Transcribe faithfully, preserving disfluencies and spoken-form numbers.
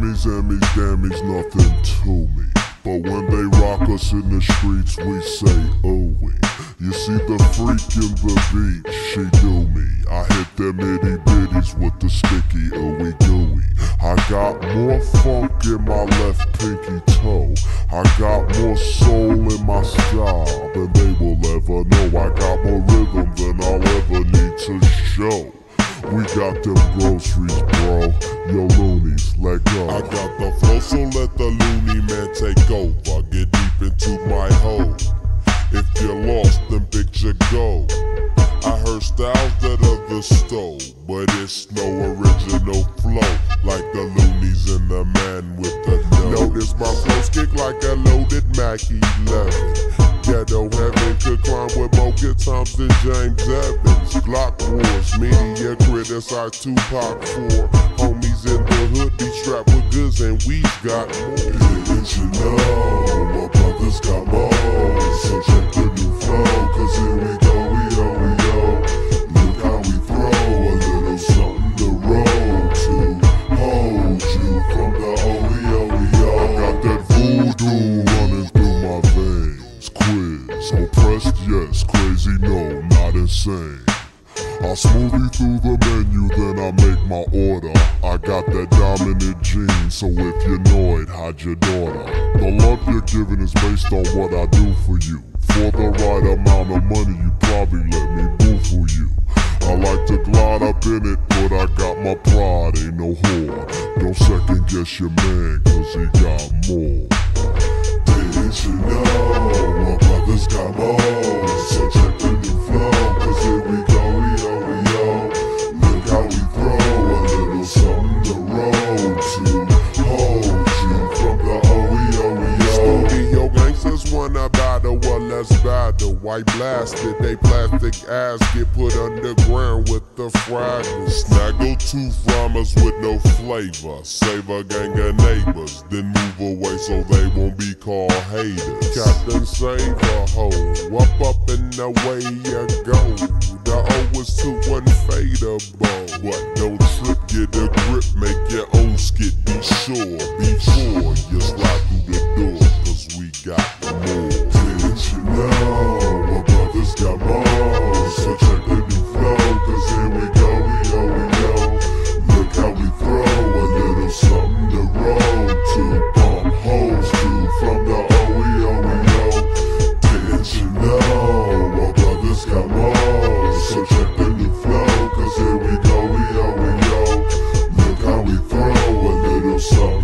Grammys, Emmys, Dammys, nothing to me. But when they rock us in the streets, we say, oh we. You see the freak in the beat, she do me. I hit them itty bitties with the sticky ooey gooey. I got more funk in my left pinky toe. I got more soul in my style than they will ever know. I got more rhythm than I'll ever need to show. We got them groceries, bro. Yo, loonies, let go. I got the flow, so let the loony man take over. Get deep into my hole. If you're lost, then picture go. I heard styles that others stole, but it's no original flow, like the loonies and the man with the nose. Notice my flows kick like a loaded Mac eleven. Ghetto heaven could climb with more good times than James Evans. Glock wars, media criticize Tupac for. Homies in the hood be strapped with goods and we've got more. Didn't you know my brothers got more? So check the new flow, cause here we go, we yo, we yo. Look how we throw a little something to roll to. Hold you from the O E O E O. I got that voodoo running through my veins. Quiz, oppressed, yes, crazy, no, not insane. I smoothie through the menu, then I make my order. I got that dominant gene, so if you're annoyed, hide your daughter. The love you're giving is based on what I do for you. For the right amount of money, you probably let me boo for you. I like to glide up in it, but I got my pride, ain't no whore. Don't second guess your man, cause he got more. Didn't you know my brothers got more? So check the new flow, cause here we go, we yo, we yo. Look how we throw a little something to roll to. Hold you from the O E O E O. Studio gangsters wanna battle, well let's battle. White blasted, they plastic ass get put underground with the fraggle. Snaggle tooth rhymers with no flavor. Save a gang of neighbors, then move away so they won't be called haters. Captain save a hoe, up up and away you go. The O is too unfadable. But don't trip, get a grip, make your own skit. Be sure before you slide through the door, cause we got more. Didn't you know my brothers got more? So check the new flow, cause here we go, we yo, we yo. Look how we throw a little something to roll to. Bump holes to from the O E O E O. Didn't you know my brothers got more? So check the new flow, cause here we go, we yo, we yo. Look how we throw a little something